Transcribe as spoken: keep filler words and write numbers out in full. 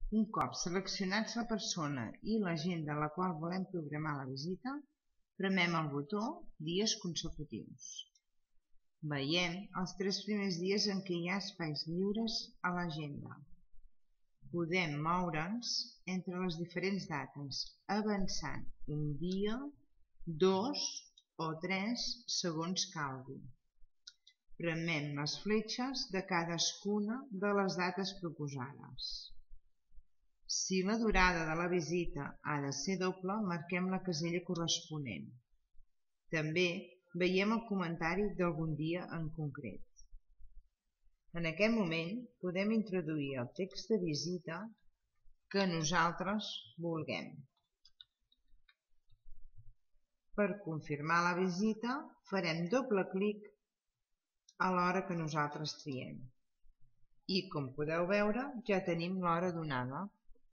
Un cop seleccionats la persona i l'agenda a la qual volem programar la visita, premem el botó Dies consecutius. Veiem els tres primers dies en què hi ha espais lliures a l'agenda. Podem moure'ns entre les diferents dates, avançant un dia, dos o tres segons calgui. Premem les fletxes de cadascuna de les dates proposades. Si la durada de la visita ha de ser doble, marquem la casella corresponent. També veiem el comentari d'algun dia en concret. En aquest moment podem introduir el text de visita que nosaltres vulguem. Per confirmar la visita farem doble clic a l'hora que nosaltres triem. I com podeu veure ja tenim l'hora donada.